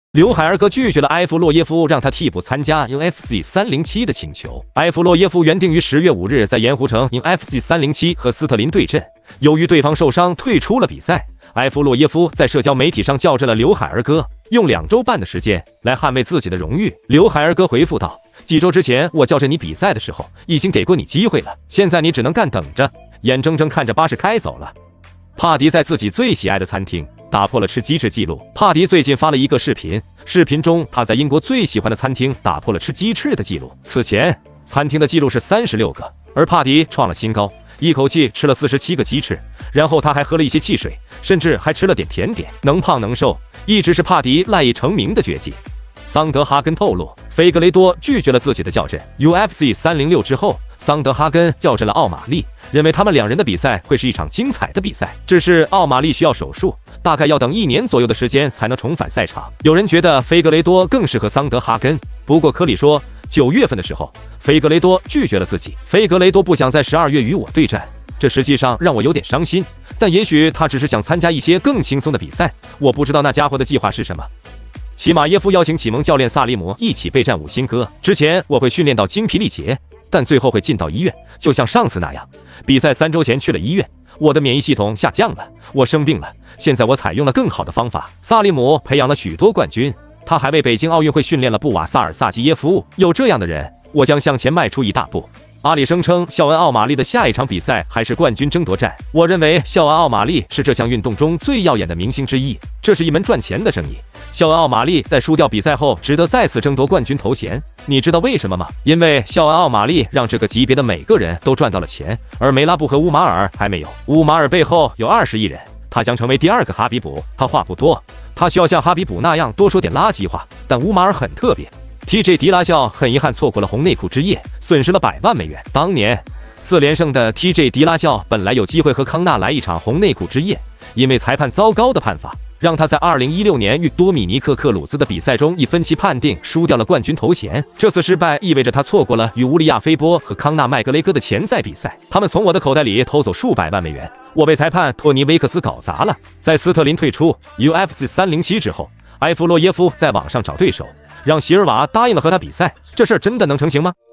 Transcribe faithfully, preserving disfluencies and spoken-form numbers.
刘海儿哥拒绝了埃弗洛耶夫让他替补参加 U F C 三零七的请求。埃弗洛耶夫原定于十月五日在盐湖城 U F C 三零七和斯特林对阵，由于对方受伤退出了比赛。埃弗洛耶夫在社交媒体上叫着了刘海儿哥，用两周半的时间来捍卫自己的荣誉。刘海儿哥回复道：“几周之前我叫着你比赛的时候，已经给过你机会了，现在你只能干等着，眼睁睁看着巴士开走了。”帕迪在自己最喜爱的餐厅打破了吃鸡翅记录。帕迪最近发了一个视频，视频中他在英国最喜欢的餐厅打破了吃鸡翅的记录。此前餐厅的记录是三十六个，而帕迪创了新高，一口气吃了四十七个鸡翅，然后他还喝了一些汽水，甚至还吃了点甜点。能胖能瘦，一直是帕迪赖以成名的绝技。桑德哈根透露，菲格雷多拒绝了自己的叫阵。U F C 三零六之后，桑德哈根叫阵了奥马利，认为他们两人的比赛会是一场精彩的比赛。只是奥马利需要手术，大概要等一年左右的时间才能重返赛场。有人觉得菲格雷多更适合桑德哈根，不过科里说，九月份的时候，菲格雷多拒绝了自己。菲格雷多不想在十二月与我对战，这实际上让我有点伤心。但也许他只是想参加一些更轻松的比赛，我不知道那家伙的计划是什么。齐马耶夫邀请启蒙教练萨利姆一起备战五星哥。之前我会训练到精疲力竭，但最后会进到医院，就像上次那样。比赛三周前去了医院，我的免疫系统下降了，我生病了。现在我采用了更好的方法。萨利姆培养了许多冠军，他还为北京奥运会训练了布瓦萨尔萨基耶夫。有这样的人，我将向前迈出一大步。阿里声称，肖恩奥马利的下一场比赛还是冠军争夺战。我认为肖恩奥马利是这项运动中最耀眼的明星之一，这是一门赚钱的生意。肖恩奥马利在输掉比赛后，值得再次争夺冠军头衔。你知道为什么吗？因为肖恩奥马利让这个级别的每个人都赚到了钱，而梅拉布和乌马尔还没有。乌马尔背后有二十亿人，他将成为第二个哈比卜。他话不多，他需要像哈比卜那样多说点垃圾话，但乌马尔很特别。T J 迪拉笑很遗憾错过了红内裤之夜，损失了百万美元。当年四连胜的 T J 迪拉笑本来有机会和康纳来一场红内裤之夜，因为裁判糟糕的判罚，让他在二零一六年与多米尼克克鲁兹的比赛中以分歧判定输掉了冠军头衔。这次失败意味着他错过了与乌利亚菲波和康纳麦格雷戈的潜在比赛。他们从我的口袋里偷走数百万美元，我被裁判托尼维克斯搞砸了。在斯特林退出 U F C 三零七之后，埃弗洛耶夫在网上找对手，让席尔瓦答应了和他比赛，这事儿真的能成行吗？